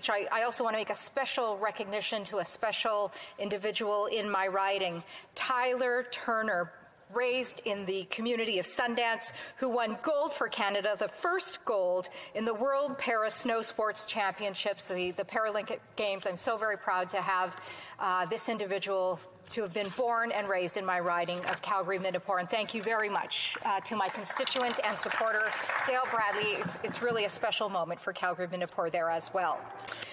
I also want to make a special recognition to a special individual in my riding, Tyler Turner, raised in the community of Sundance, who won gold for Canada, the first gold in the World Para Snow Sports Championships, the Paralympic Games. I'm so very proud to have this individual to have been born and raised in my riding of Calgary-Midnapore. And thank you very much to my constituent and supporter, Dale Bradley. It's really a special moment for Calgary-Midnapore there as well.